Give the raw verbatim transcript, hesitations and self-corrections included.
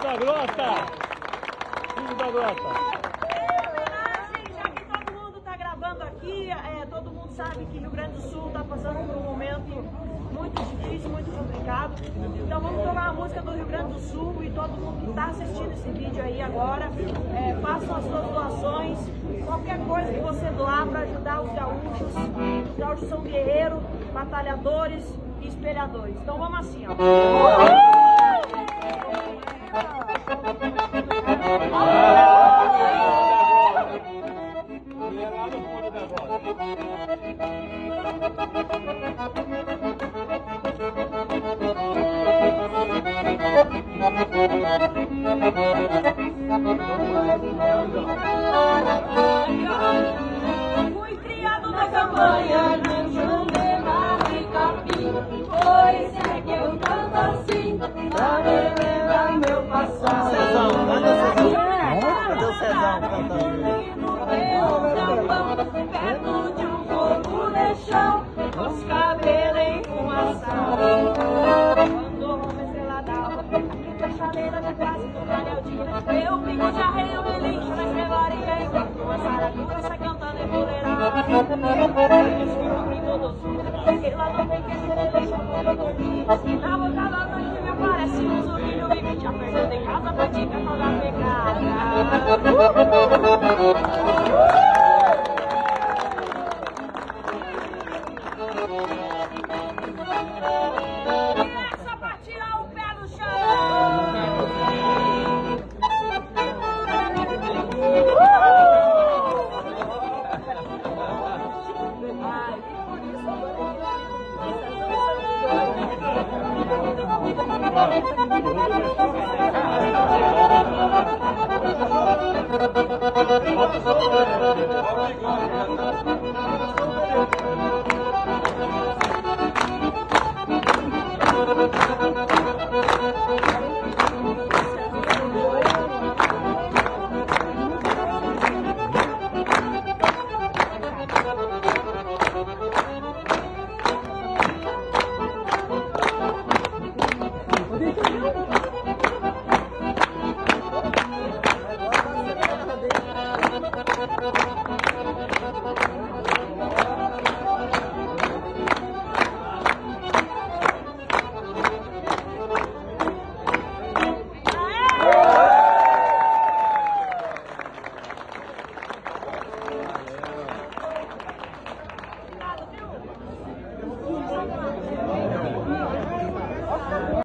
da Grossa! Filho da Grossa! Já que todo mundo está gravando aqui, é, todo mundo sabe que Rio Grande do Sul está passando por um momento muito difícil, muito complicado. Então vamos tocar a música do Rio Grande do Sul e todo mundo que está assistindo esse vídeo aí agora, é, façam as suas doações, qualquer coisa que você doar para ajudar os gaúchos. Os gaúchos são guerreiros, batalhadores e espelhadores. Então vamos assim, ó. Fui criado na campanha de Jurema e Capim, por isso é que eu canto assim, pra relembrar meu passado. Cezão, cadê o Cezão? Cadê o Cezão cantando? No meu campão, perto de um fogo de chão, os cabelos enfumaçados. Quando uma estrela d'alva, aqui pra chaleira da classe do Daniel, eu pingo de arreio, eu me lixo na estrelaria, enquanto uma saratura sai cantando empoleirada. Eles ficam em todo o sul, ela não vem que se me deixa muito dormir. Na boca da noite me parece um zumbi, o bicho já perdendo em casa, pratica toda a pegada. Essa pra tirar o pé do chão. Thank you.